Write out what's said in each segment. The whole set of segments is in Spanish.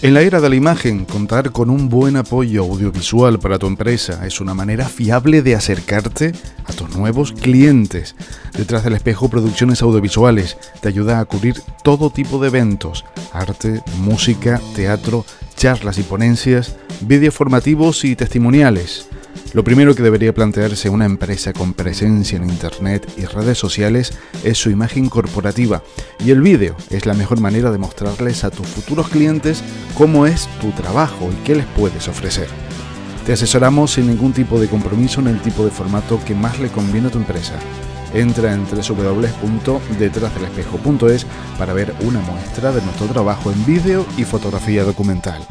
En la era de la imagen, contar con un buen apoyo audiovisual para tu empresa es una manera fiable de acercarte a tus nuevos clientes. Detrás del Espejo Producciones Audiovisuales te ayuda a cubrir todo tipo de eventos: arte, música, teatro, charlas y ponencias, vídeos formativos y testimoniales. Lo primero que debería plantearse una empresa con presencia en Internet y redes sociales es su imagen corporativa, y el vídeo es la mejor manera de mostrarles a tus futuros clientes cómo es tu trabajo y qué les puedes ofrecer. Te asesoramos sin ningún tipo de compromiso en el tipo de formato que más le conviene a tu empresa. Entra en www.detrasdelespejo.es para ver una muestra de nuestro trabajo en vídeo y fotografía documental.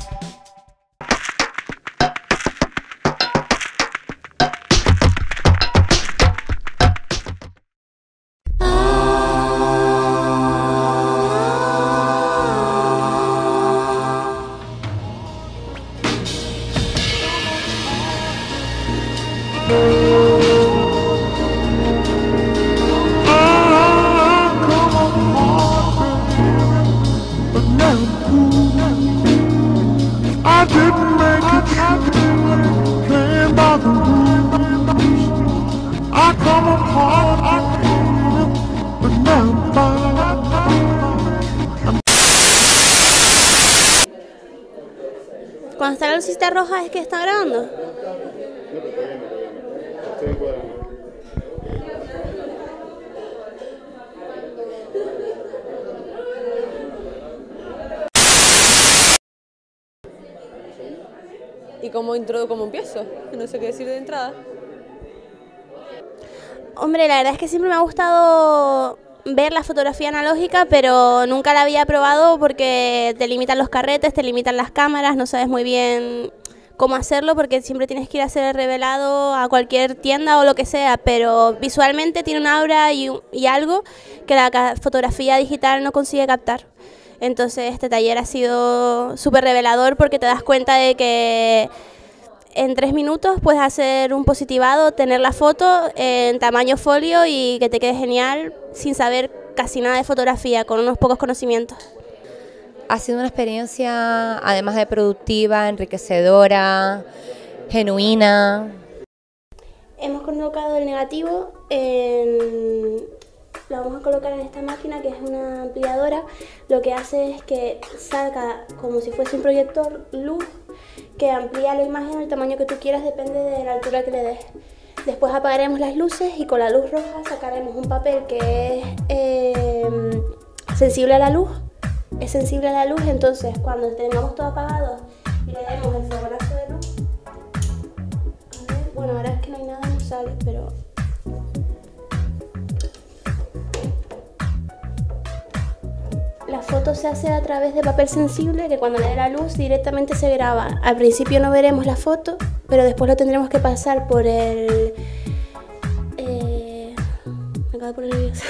Cuando está la lucecita roja es que está grabando. ¿Y cómo empiezo? No sé qué decir de entrada. Hombre, la verdad es que siempre me ha gustado ver la fotografía analógica, pero nunca la había probado porque te limitan los carretes, te limitan las cámaras, no sabes muy bien cómo hacerlo porque siempre tienes que ir a hacer el revelado a cualquier tienda o lo que sea, pero visualmente tiene un aura y algo que la fotografía digital no consigue captar. Entonces este taller ha sido súper revelador porque te das cuenta de que en 3 minutos puedes hacer un positivado, tener la foto en tamaño folio y que te quede genial sin saber casi nada de fotografía, con unos pocos conocimientos. Ha sido una experiencia, además de productiva, enriquecedora, genuina. Hemos colocado el negativo, lo vamos a colocar en esta máquina que es una ampliadora. Lo que hace es que saca, como si fuese un proyector, luz que amplía la imagen al tamaño que tú quieras, depende de la altura que le des. Después apagaremos las luces y con la luz roja sacaremos un papel que es sensible a la luz. Es sensible a la luz, entonces cuando tengamos todo apagado y le demos el fogonazo de luz, a ver, bueno, ahora es que no hay nada, no sale, pero la foto se hace a través de papel sensible que cuando le dé la luz directamente se graba. Al principio no veremos la foto, pero después lo tendremos que pasar por me acabo de poner nerviosa.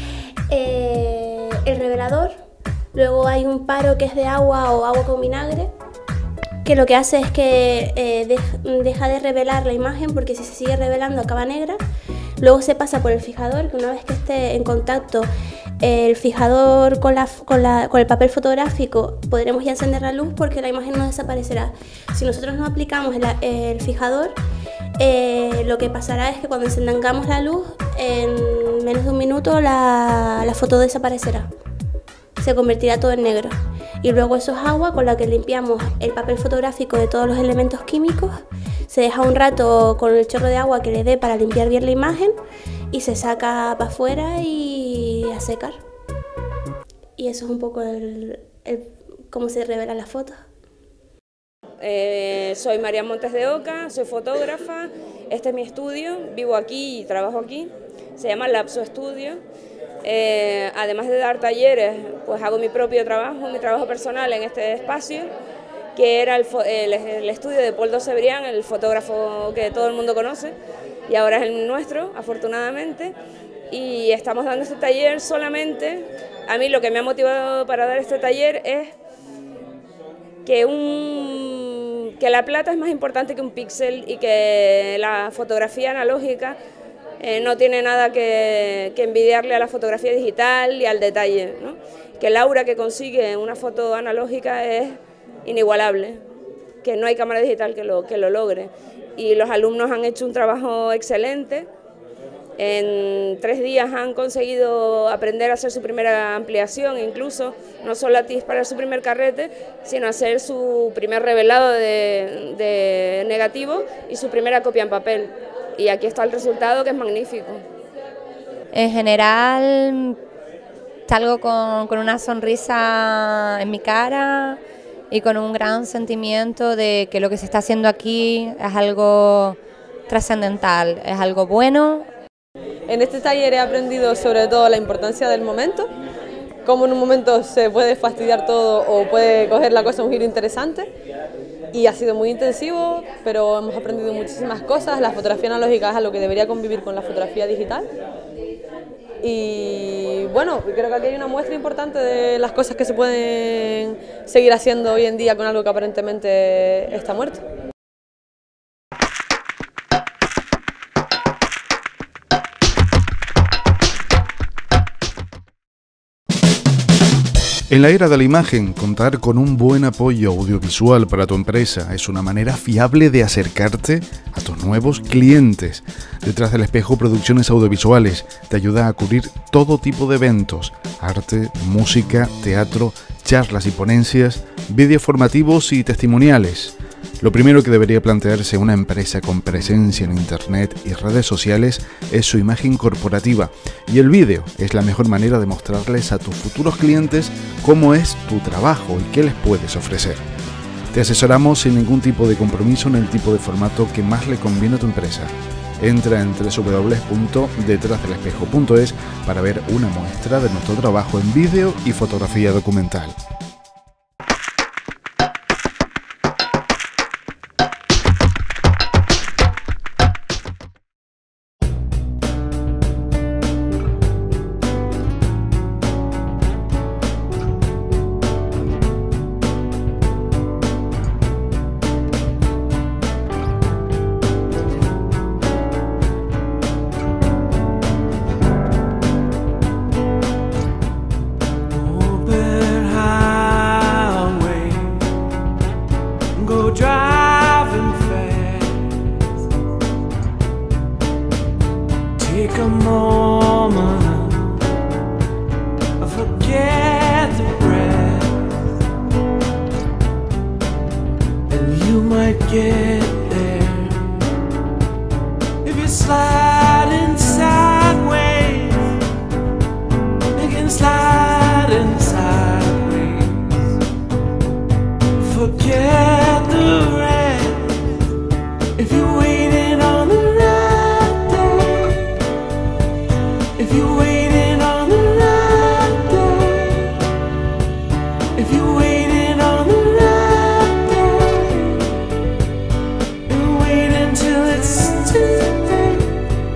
El revelador. Luego hay un paro que es de agua o agua con vinagre, que lo que hace es que deja de revelar la imagen porque si se sigue revelando acaba negra. Luego se pasa por el fijador, que una vez que esté en contacto el fijador con el papel fotográfico, podremos ya encender la luz porque la imagen no desaparecerá. Si nosotros no aplicamos el fijador, lo que pasará es que cuando encendamos la luz, en menos de un minuto la foto desaparecerá. Se convertirá todo en negro. Y luego eso es agua con la que limpiamos el papel fotográfico de todos los elementos químicos. Se deja un rato con el chorro de agua que le dé para limpiar bien la imagen y se saca para afuera y a secar. Y eso es un poco cómo se revelan las fotos. Soy María Montes de Oca, soy fotógrafa. Este es mi estudio, vivo aquí y trabajo aquí. Se llama Lapso Studio. Además de dar talleres, pues hago mi propio trabajo, mi trabajo personal en este espacio, que era el estudio de Poldo Cebrián, el fotógrafo que todo el mundo conoce, y ahora es el nuestro, afortunadamente, y estamos dando este taller solamente. A mí lo que me ha motivado para dar este taller es que la plata es más importante que un píxel y que la fotografía analógica no tiene nada que envidiarle a la fotografía digital y al detalle, ¿no? Que el aura que consigue una foto analógica es inigualable, que no hay cámara digital que lo logre. Y los alumnos han hecho un trabajo excelente. En 3 días han conseguido aprender a hacer su primera ampliación, incluso no solo a disparar su primer carrete, sino hacer su primer revelado de negativo y su primera copia en papel. Y aquí está el resultado, que es magnífico. En general salgo con una sonrisa en mi cara y con un gran sentimiento de que lo que se está haciendo aquí es algo trascendental, es algo bueno. En este taller he aprendido sobre todo la importancia del momento, cómo en un momento se puede fastidiar todo o puede coger la cosa un giro interesante, y ha sido muy intensivo, pero hemos aprendido muchísimas cosas. La fotografía analógica es algo que debería convivir con la fotografía digital, y bueno, creo que aquí hay una muestra importante de las cosas que se pueden seguir haciendo hoy en día con algo que aparentemente está muerto. En la era de la imagen, contar con un buen apoyo audiovisual para tu empresa es una manera fiable de acercarte a tus nuevos clientes. Detrás del Espejo Producciones Audiovisuales te ayuda a cubrir todo tipo de eventos: arte, música, teatro, charlas y ponencias, vídeos formativos y testimoniales. Lo primero que debería plantearse una empresa con presencia en Internet y redes sociales es su imagen corporativa, y el vídeo es la mejor manera de mostrarles a tus futuros clientes cómo es tu trabajo y qué les puedes ofrecer. Te asesoramos sin ningún tipo de compromiso en el tipo de formato que más le conviene a tu empresa. Entra en www.detrasdelespejo.es para ver una muestra de nuestro trabajo en vídeo y fotografía documental. Take a moment, forget the breath, and you might get there. If you're sliding sideways, you can slide in sideways. Forget the rest if you're waiting on the right day. If you're waiting on the right day, if you're waiting on the right day, and wait until it's too late,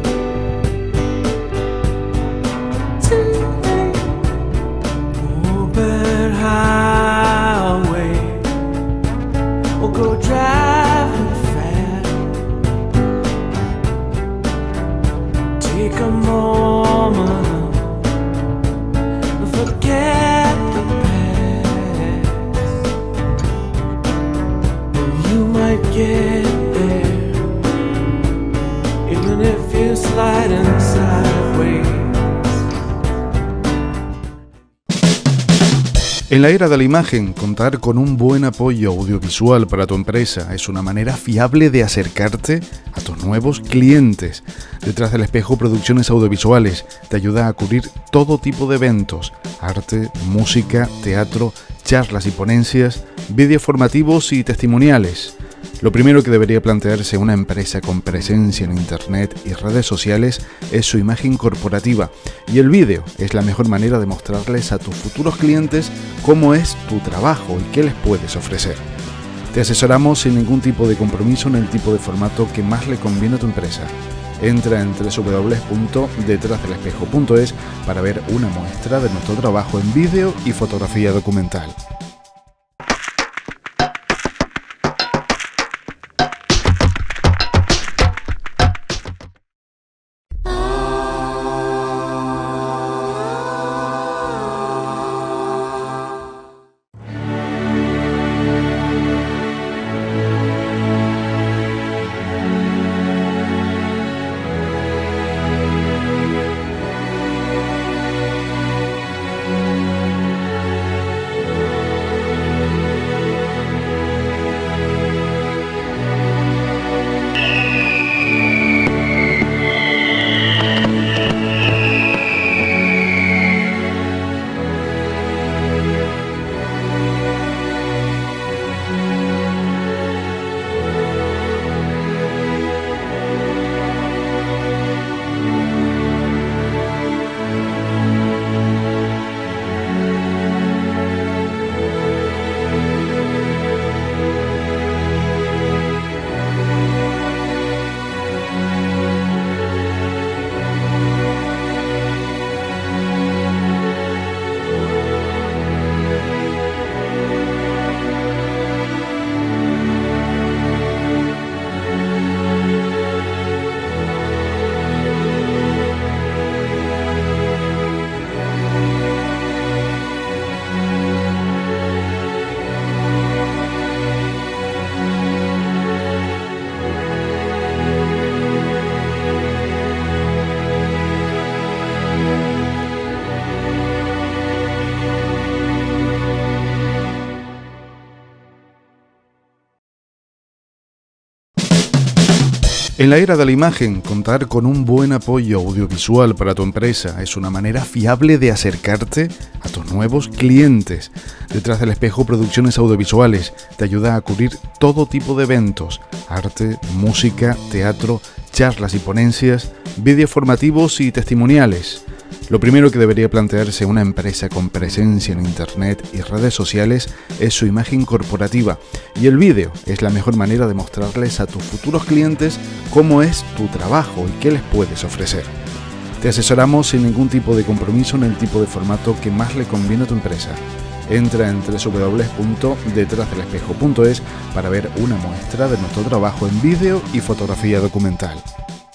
too late. Open highway, or go driving fast. Take a moment, forget the past, and you might get there, even if you're sliding sideways. En la era de la imagen, contar con un buen apoyo audiovisual para tu empresa es una manera fiable de acercarte a tus nuevos clientes. Detrás del Espejo Producciones Audiovisuales te ayuda a cubrir todo tipo de eventos: arte, música, teatro, charlas y ponencias, vídeos formativos y testimoniales. Lo primero que debería plantearse una empresa con presencia en Internet y redes sociales es su imagen corporativa, y el vídeo es la mejor manera de mostrarles a tus futuros clientes cómo es tu trabajo y qué les puedes ofrecer. Te asesoramos sin ningún tipo de compromiso en el tipo de formato que más le conviene a tu empresa. Entra en www.detrasdelespejo.es para ver una muestra de nuestro trabajo en vídeo y fotografía documental. En la era de la imagen, contar con un buen apoyo audiovisual para tu empresa es una manera fiable de acercarte a tus nuevos clientes. Detrás del Espejo Producciones Audiovisuales te ayuda a cubrir todo tipo de eventos: arte, música, teatro, charlas y ponencias, vídeos formativos y testimoniales. Lo primero que debería plantearse una empresa con presencia en Internet y redes sociales es su imagen corporativa, y el vídeo es la mejor manera de mostrarles a tus futuros clientes cómo es tu trabajo y qué les puedes ofrecer. Te asesoramos sin ningún tipo de compromiso en el tipo de formato que más le conviene a tu empresa. Entra en www.detrasdelespejo.es para ver una muestra de nuestro trabajo en vídeo y fotografía documental.